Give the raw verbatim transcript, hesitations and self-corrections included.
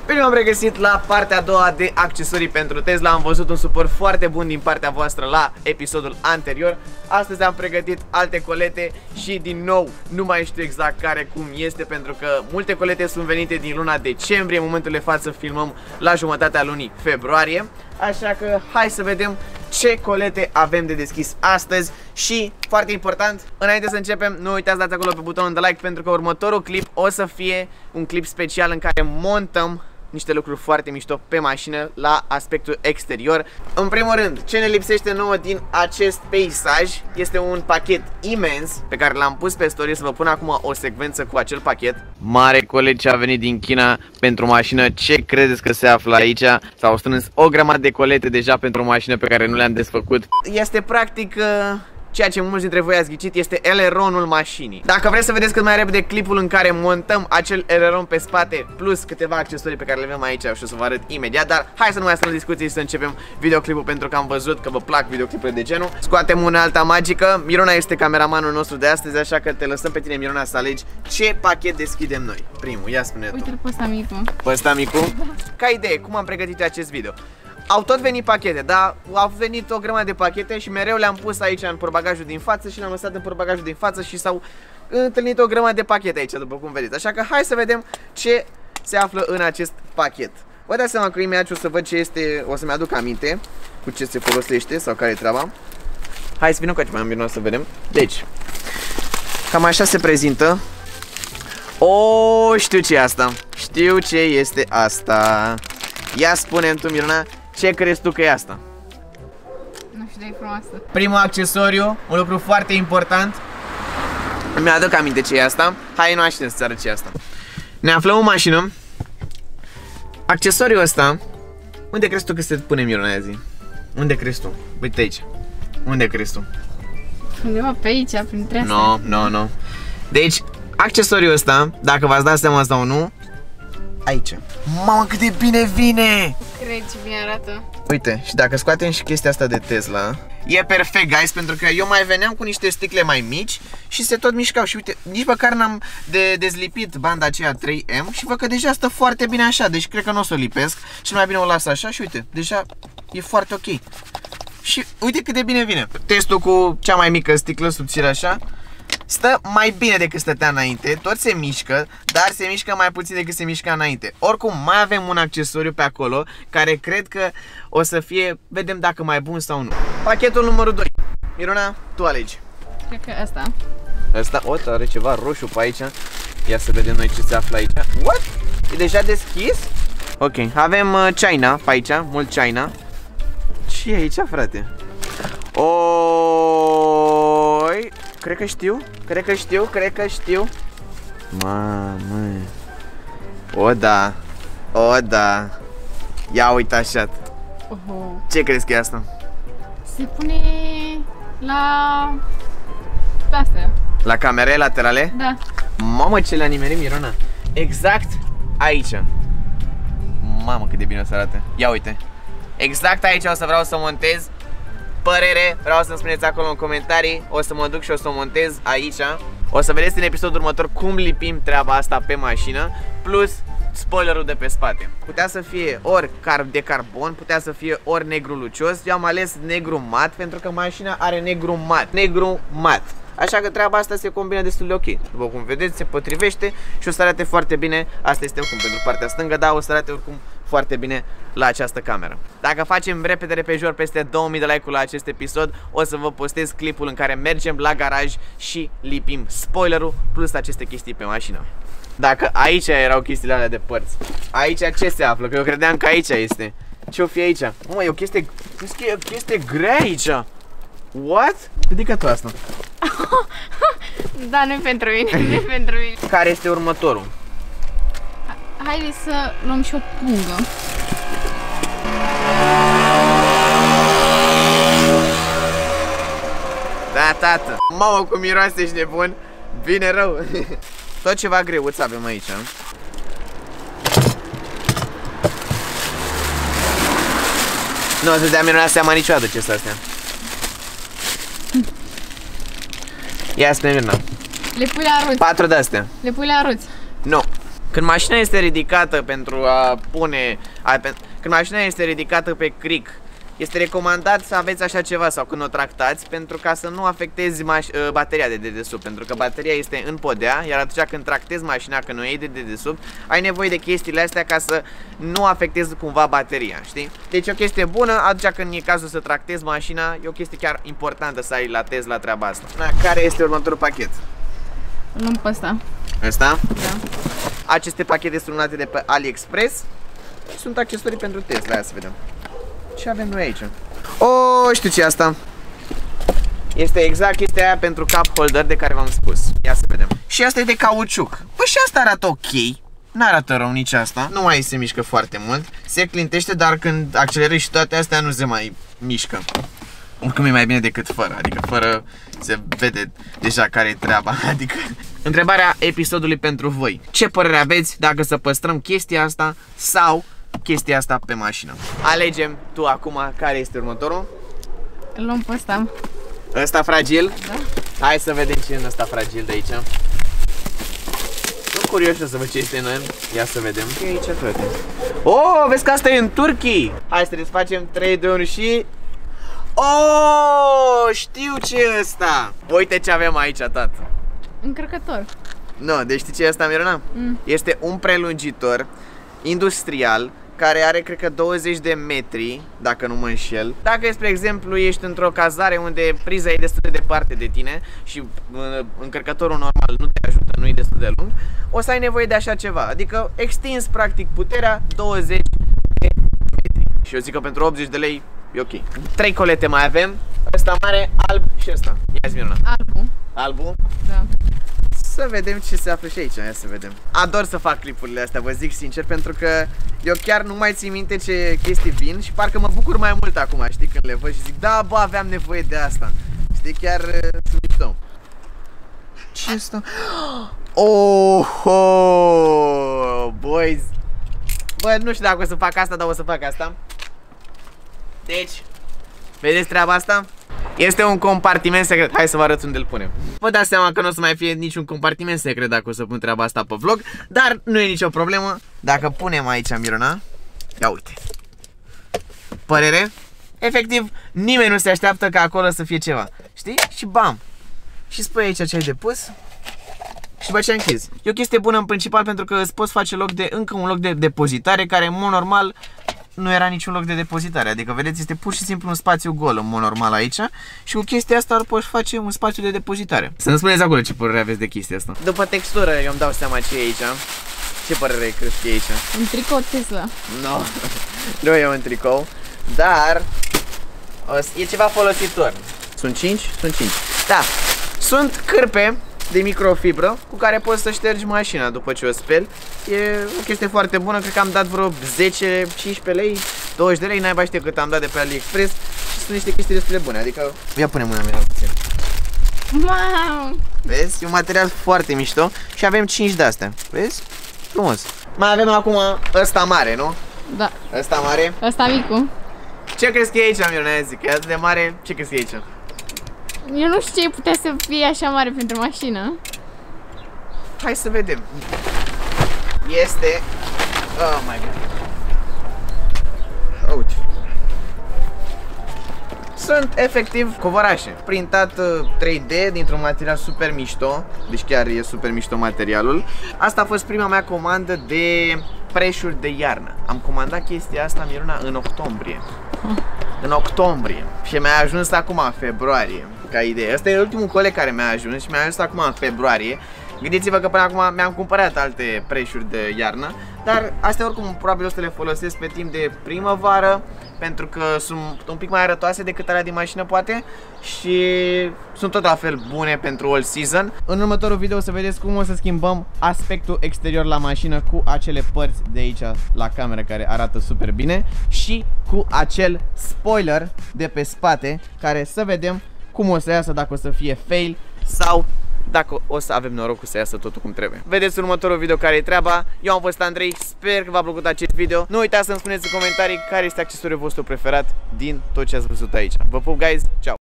Bine, m-am regăsit la partea a doua de accesorii pentru Tesla. Am văzut un suport foarte bun din partea voastră la episodul anterior. Astăzi am pregătit alte colete și din nou nu mai știu exact care cum este, pentru că multe colete sunt venite din luna decembrie. În momentul de față filmăm la jumătatea lunii februarie. Așa că hai să vedem ce colete avem de deschis astăzi. Și, foarte important, înainte să începem, nu uitați dați acolo pe butonul de like, pentru că următorul clip o să fie un clip special în care montăm niște lucruri foarte mișto pe mașină la aspectul exterior. În primul rând, ce ne lipsește nouă din acest peisaj este un pachet imens pe care l-am pus pe story. Să vă pun acum o secvență cu acel pachet. Mare colet ce a venit din China pentru mașină. Ce credeți că se află aici? S-au strâns o grămadă de colete deja pentru mașină pe care nu le-am desfăcut. Este practic uh... ceea ce mulți dintre voi ați ghicit, este eleronul mașinii. Dacă vreți să vedeți cât mai repede clipul în care montăm acel eleron pe spate, plus câteva accesorii pe care le avem aici și o să vă arăt imediat, dar hai să nu mai stăm în discuții și să începem videoclipul, pentru că am văzut că vă plac videoclipurile de genul. Scoatem unealta magică. Mirona este cameramanul nostru de astăzi, așa că te lăsăm pe tine, Mirona, să alegi ce pachet deschidem noi. Primul, ia spune tu. Uite-l pe ăsta micu. Pe ăsta micu? Ca idee, cum am pregătit acest video? Au tot venit pachete, dar au venit o grămadă de pachete și mereu le-am pus aici în portbagajul din față și le-am lăsat în portbagajul din față și s-au întâlnit o grămadă de pachete aici, după cum vedeți. Așa că hai să vedem ce se află în acest pachet. Vă dați seama că imediat o să văd ce este, o să-mi aduc aminte cu ce se folosește sau care e treaba. Hai să vină cu mai am să vedem. Deci, cam așa se prezintă. O, știu ce e asta. Știu ce este asta. Ia spune-mi tu, Mirona, ce crezi tu că e asta? Nu știu, dar e frumoasă. Primul accesoriu, un lucru foarte important. Mi-aduc aminte ce e asta. Hai, nu aștept să arăt ce e asta. Ne aflăm în mașină. Accesoriul ăsta, unde crezi tu că se pune, Mirona, zi? Unde crezi tu? Uite aici. Unde crezi tu? Undeva pe aici, printre astea. Nu, nu, nu. Deci, accesoriul ăsta, dacă v-ați dat seama sau nu, aici. Mamă, cât de bine vine! Cred ce bine arată. Uite, și dacă scoatem și chestia asta de Tesla, e perfect, guys, pentru că eu mai veneam cu niște sticle mai mici și se tot mișcau. Și uite, nici măcar n-am de dezlipit banda aceea trei M și văd că deja stă foarte bine așa. Deci cred că nu o să o lipesc și mai bine o las așa și uite, deja e foarte ok. Și uite cât de bine vine. Testul cu cea mai mică sticlă subțire așa stă mai bine decât stătea înainte, tot se mișcă, dar se mișcă mai puțin decât se mișca înainte. Oricum, mai avem un accesoriu pe acolo, care cred că o să fie, vedem dacă mai bun sau nu. Pachetul numărul doi. Mirona, tu alegi. Cred că asta. Asta, o, are ceva roșu pe aici. Ia să vedem noi ce se află aici. What? E deja deschis? Ok, avem uh, China pe aici, mult China. Ce e aici, frate? Oi... Cred că știu, cred că știu, cred că știu. Mamă. O, da. O, da. Ia uite așa. Oho. Ce crezi că e asta? Se pune la... pe astea. La camere laterale? Da. Mamă, ce le-a nimerit, Mirona. Exact aici. Mamă, cât de bine o să arate. Ia uite. Exact aici o să vreau să montez. Părere, vreau să-mi spuneți acolo în comentarii. O să mă duc și o să o montez aici. O să vedeți în episodul următor cum lipim treaba asta pe mașină. Plus spoilerul de pe spate. Putea să fie ori de carbon, putea să fie ori negru lucios. Eu am ales negru mat pentru că mașina are negru mat. Negru mat. Așa că treaba asta se combină destul de ok. După cum vedeți, se potrivește și o să arate foarte bine. Asta este oricum pentru partea stângă, dar o să arate oricum foarte bine la această cameră. Dacă facem repede repejor peste două mii de like-uri la acest episod, o să vă postez clipul în care mergem la garaj și lipim spoilerul plus aceste chestii pe mașină. Dacă aici erau chestiile alea de părți, aici ce se află? Că eu credeam că aici este. Ce-o fi aici? Mă, e o chestie, e o chestie grea aici. What? Ridică tu asta. Da, nu pentru mine, nu pentru mine. Care este următorul? Haideți să luăm și o pungă. Da, tată. Mamă, cum miroase, ești nebun. Vine rău. Tot ceva greuț avem aici. Nu o să dea Mirona seama niciodată ce sunt astea. Ia spune, Mirona. Le pui la roți. Patru de astea. Le pui la roți. Nu. Când mașina este ridicată pentru a pune, a, pe, când mașina este ridicată pe cric, este recomandat să aveți așa ceva sau când o tractați, pentru ca să nu afectezi bateria de dedesubt, pentru că bateria este în podea, iar atunci când tractezi mașina, când o iei de dedesubt, ai nevoie de chestiile astea ca să nu afectezi cumva bateria, știi? Deci o chestie bună, atunci când e cazul să tractezi mașina, e o chestie chiar importantă să ai la Tesla treaba asta. Na, care este următorul pachet? Nu pe ăsta. Ăsta? Da. Aceste pachete sunt luate de pe AliExpress. Sunt accesorii pentru Tesla, ia să vedem. Ce avem noi aici? Oh, știu ce e asta. Este exact chestia aia pentru cup holder de care v-am spus. Ia să vedem. Și asta e de cauciuc. Păi și asta arată ok. N-arată rău nici asta. Nu mai se mișcă foarte mult. Se clintește, dar când accelerezi și toate astea nu se mai mișcă. Oricum e mai bine decât fără. Adică fără se vede deja care e treaba. Adică întrebarea episodului pentru voi. Ce părere aveți dacă să păstrăm chestia asta sau chestia asta pe mașină? Alegem tu acum care este următorul. Îl luăm pe ăsta. Ăsta fragil? Da. Hai să vedem ce e în ăsta fragil de aici. Sunt curios să văd ce este în el. Ia să vedem. Ce e aici, frate? Oh, vezi că asta e în Turkey. Hai să desfacem trei, doi, unu și... Oh, știu ce e ăsta. Uite ce avem aici, tată. Încărcător. Nu, deci știi ce e ăsta, Mirona? Mm. Este un prelungitor industrial care are, cred că, douăzeci de metri, dacă nu mă înșel. Dacă, spre exemplu, ești într-o cazare unde priza e destul de departe de tine și uh, încărcătorul normal nu te ajută, nu e destul de lung, o să ai nevoie de așa ceva. Adică extins, practic, puterea douăzeci de metri. Și eu zic că pentru optzeci de lei e ok. Trei colete mai avem. Ăsta mare, alb și ăsta. Ia-ți, Miruna. Albu. Albu? Da. Să vedem ce se află și aici, ia să vedem. Ador să fac clipurile astea, vă zic sincer, pentru că eu chiar nu mai țin minte ce chestii vin și parcă mă bucur mai mult acum, știi, când le văd și zic, da, bă, aveam nevoie de asta. Știi, chiar sunt mișto. Ce asta? Oh, oh, boys. Bă, nu știu dacă o să fac asta, dar o să fac asta. Deci, vedeți treaba asta? Este un compartiment secret. Hai să vă arăt unde îl punem. Vă dați seama că nu o să mai fie niciun compartiment secret dacă o să pun treaba asta pe vlog, dar nu e nicio problemă. Dacă punem aici, Mirona, ia uite. Părere? Efectiv, nimeni nu se așteaptă ca acolo să fie ceva. Știi? Și bam! Și spui aici ce ai de pus și după aceea închizi. E o chestie bună în principal pentru că îți poți face loc de încă un loc de depozitare care în mod normal nu era niciun loc de depozitare. Adică, vedeți, este pur și simplu un spațiu gol în mod normal aici și cu chestia asta ar poți face un spațiu de depozitare. Să-mi spuneți acolo ce părere aveți de chestia asta. După textură eu îmi dau seama ce e aici. Ce părere crezi că e aici? Un tricou Tesla. No, nu e un tricou, dar e ceva folositor. Sunt cinci? Sunt cinci. Da, sunt cârpe de microfibră cu care poți să ștergi mașina după ce o speli. E o chestie foarte bună, cred că am dat vreo zece cincisprezece lei, douăzeci de lei, n-ai știe cât am dat de pe AliExpress și sunt niște chestii destul de bune, adică ia pune mâna mea puțin. Wow. Vezi? E un material foarte mișto și avem cinci de astea, vezi? Frumos. Mai avem acum ăsta mare, nu? Da. Ăsta mare. Ăsta micu. Ce crezi că e aici, Miruna? Zic că e atât de mare, ce crezi că e aici? Eu nu știu ce putea să fie așa mare pentru mașină. Hai să vedem. Este... Oh my god. Uite. Sunt efectiv covorașe. Printat trei D dintr-un material super mișto. Deci chiar e super mișto materialul. Asta a fost prima mea comandă de preșuri de iarnă. Am comandat chestia asta, Miruna, în octombrie. În octombrie. Și mi-a ajuns acum în februarie. Ca idee. Asta e ultimul colec care mi-a ajuns și mi-a ajuns acum în februarie. Gândiți-vă că până acum mi-am cumpărat alte preșuri de iarnă, dar astea oricum probabil o să le folosesc pe timp de primăvară, pentru că sunt un pic mai arătoase decât alea din mașină poate și sunt tot la fel bune pentru all season. În următorul video o să vedeți cum o să schimbăm aspectul exterior la mașină cu acele părți de aici la cameră care arată super bine și cu acel spoiler de pe spate care să vedem cum o să iasă, dacă o să fie fail sau dacă o să avem norocul să iasă totul cum trebuie. Vedeți în următorul video care e treaba. Eu am fost Andrei, sper că v-a plăcut acest video. Nu uitați să-mi spuneți în comentarii care este accesoriul vostru preferat din tot ce ați văzut aici. Vă pup, guys, ciao!